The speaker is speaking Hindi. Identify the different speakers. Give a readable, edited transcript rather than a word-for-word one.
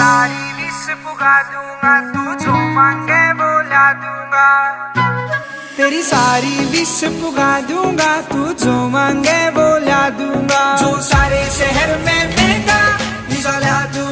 Speaker 1: सारी विश पुगा दूंगा, तू जो मांगे वो ला दूंगा। तेरी सारी विश पुगा दूंगा, तू जो मांगे वो ला दूंगा। जो सारे शहर में महंगा ला दूंगा।